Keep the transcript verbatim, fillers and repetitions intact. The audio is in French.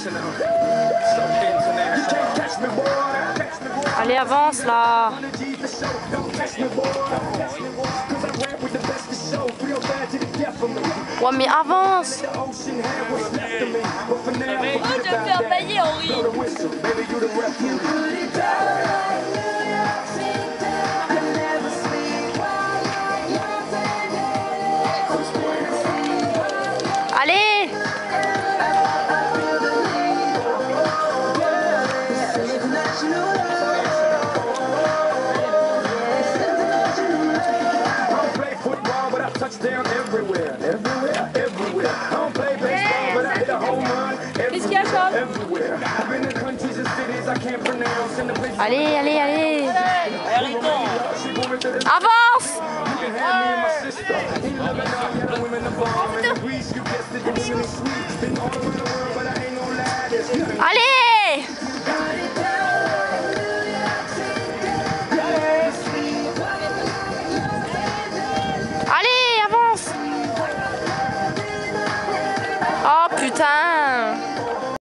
Allez, avance là. Ouais, mais avance. Oh, tu vas me faire bailler, Henri. Allez. Qu'est-ce qu'il y a, Charles? Allez, allez, allez. Avance. Allez. Allez, avance. Oh putain.